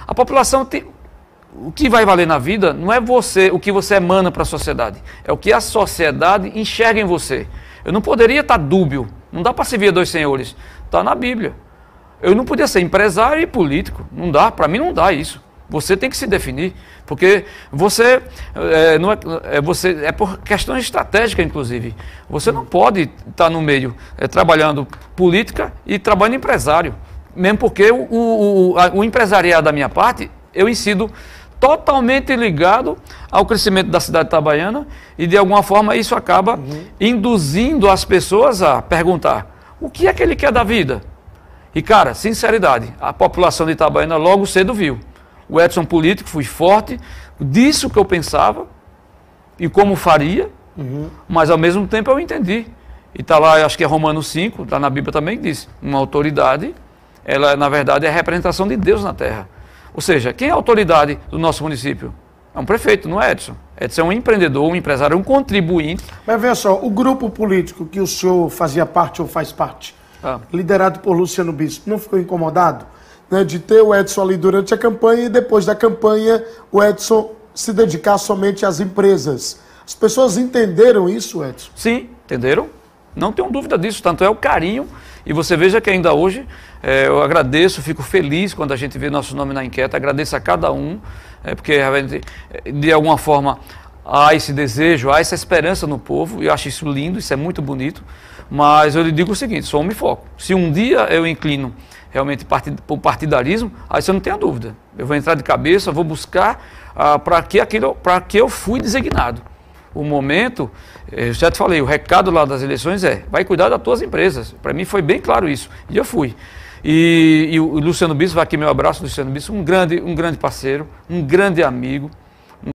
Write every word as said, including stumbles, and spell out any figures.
A população tem... O que vai valer na vida não é você, o que você emana para a sociedade, é o que a sociedade enxerga em você. Eu não poderia estar dúbio, não dá para servir a dois senhores, está na Bíblia. Eu não podia ser empresário e político, não dá, para mim não dá isso. Você tem que se definir, porque você é, não é, é, você, é por questões estratégicas, inclusive. Você não pode estar no meio é, trabalhando política e trabalhando empresário, mesmo porque o, o, o, a, o empresariado da minha parte, eu incido totalmente ligado ao crescimento da cidade de Itabaiana e, de alguma forma, isso acaba uhum. induzindo as pessoas a perguntar o que é que ele quer da vida? E, cara, sinceridade, a população de Itabaiana logo cedo viu. O Edson político, fui forte, disse o que eu pensava e como faria, uhum. mas, ao mesmo tempo, eu entendi. E está lá, acho que é Romanos cinco, está na Bíblia também, que diz, uma autoridade, ela, na verdade, é a representação de Deus na terra. Ou seja, quem é a autoridade do nosso município? É um prefeito, não é Edson. Edson é um empreendedor, um empresário, um contribuinte. Mas veja só, o grupo político que o senhor fazia parte ou faz parte, ah. liderado por Luciano Bispo, não ficou incomodado, né, de ter o Edson ali durante a campanha e depois da campanha o Edson se dedicar somente às empresas? As pessoas entenderam isso, Edson? Sim, entenderam. Não tenho dúvida disso, tanto é o carinho. E você veja que ainda hoje é, eu agradeço, fico feliz quando a gente vê nosso nome na enquete, agradeço a cada um, é, porque de alguma forma há esse desejo, há essa esperança no povo, e eu acho isso lindo, isso é muito bonito, mas eu lhe digo o seguinte, sou homem e foco. Se um dia eu inclino realmente partid, por partidarismo, aí você não tenha dúvida, eu vou entrar de cabeça, vou buscar ah, para que, aquilo, para que eu fui designado. O momento, eu já te falei, o recado lá das eleições é, vai cuidar das tuas empresas. Para mim foi bem claro isso, e eu fui. E, e o Luciano Bispo, vai aqui meu abraço, Luciano Bispo, um grande, um grande parceiro, um grande amigo.